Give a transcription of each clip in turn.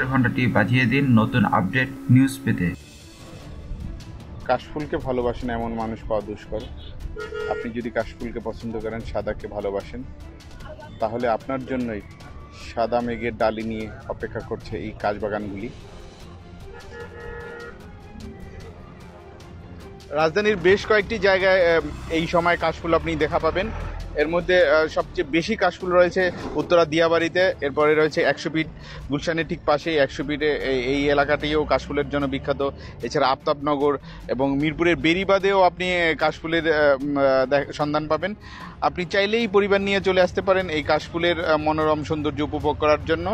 পাশের ঘন্টাটি বাজিয়ে দিন নতুন আপডেট নিউজ পেতে। কাশফুলকে ভালোবাসেন এমন মানুষ পাওয়া দুষ্কর। আপনি যদি কাশফুলকে পছন্দ করেন, সাদাকে ভালোবাসেন, তাহলে আপনার জন্যই সাদা মেঘের ডালি নিয়ে অপেক্ষা করছে এই কাশবাগানগুলি। রাজধানীর বেশ কয়েকটি জায়গায় এই সময় কাশফুল আপনি দেখা পাবেন। এর মধ্যে সবচেয়ে বেশি কাশফুল রয়েছে উত্তরা দিয়াবাড়িতে, এরপরে রয়েছে 100 ফিট গুলশানের ঠিক পাশেই 100 ফিটে এই এলাকাটিও কাশফুলের জন্য বিখ্যাত। এছাড়া আফতাবনগর এবং মিরপুরের বেরিবাদেও আপনি কাশফুলের সন্ধান পাবেন। আপনি চাইলেই পরিবার নিয়ে চলে আসতে পারেন এই কাশফুলের মনোরম সৌন্দর্য উপভোগ করার জন্য।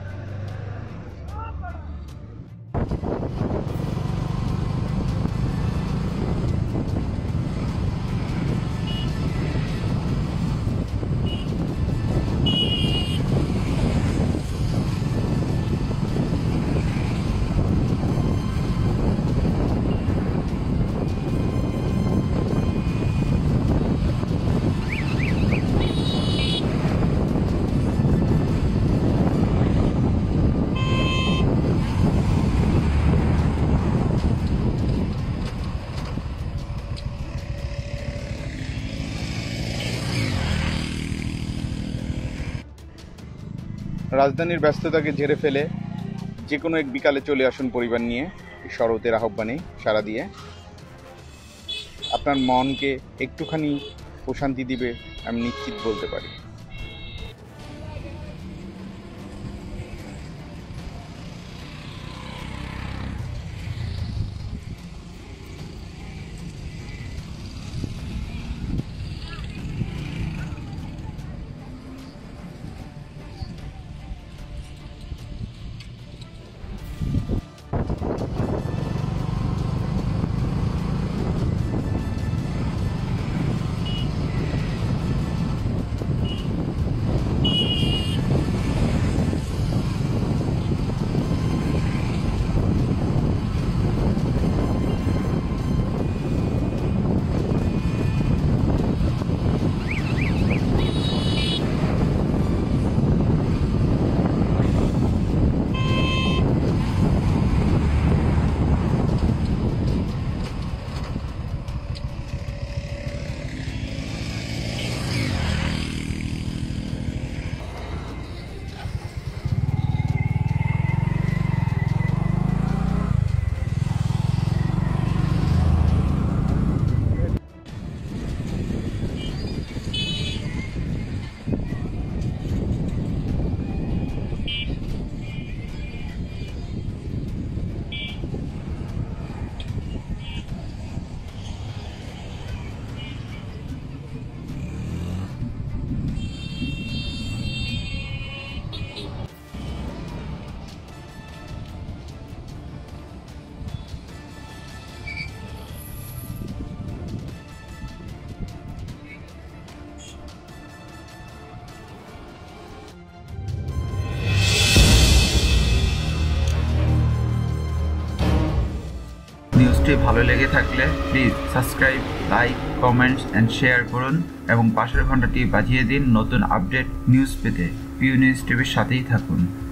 রাজধানীর ব্যস্ততাকে ঝেড়ে ফেলে যে কোনো এক বিকালে চলে আসুন পরিবার নিয়ে শরতের আহ্বানে সাড়া দিয়ে। আপনার মনকে একটুখানি প্রশান্তি দিবে আমি নিশ্চিত বলতে পারি। নিউজটি ভালো লেগে থাকলে please subscribe, like, comments and share করুন এবং পাশের ঘন্টাটি বাজিয়ে দিন নতুন আপডেট নিউজ পেতে। পিউ নিউজ টিভির সাথেই থাকুন।